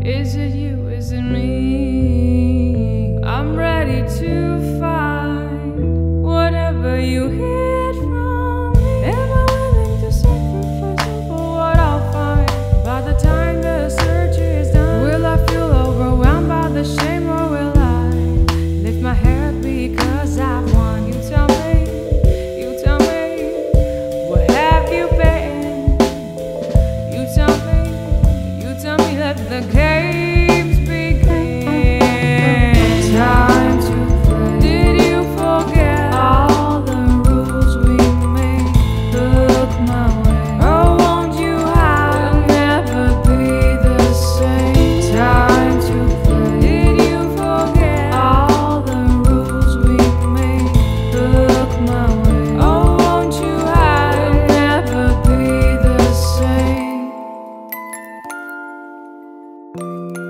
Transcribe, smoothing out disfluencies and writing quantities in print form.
Is it you, is it me? I'm ready to find whatever you hid from me. Am I willing to sacrifice for what I'll find? By the time the search is done, will I feel overwhelmed by the shame, or will I lift my head because I've won? You tell me, where have you been? You tell me, let the games begin. Time to play. Did you forget all the rules we made? Look my way. Oh, won't you hide? We'll never be the same. Time to play. Did you forget all the rules we made? Look my way. Oh, won't you hide? We'll never be the same.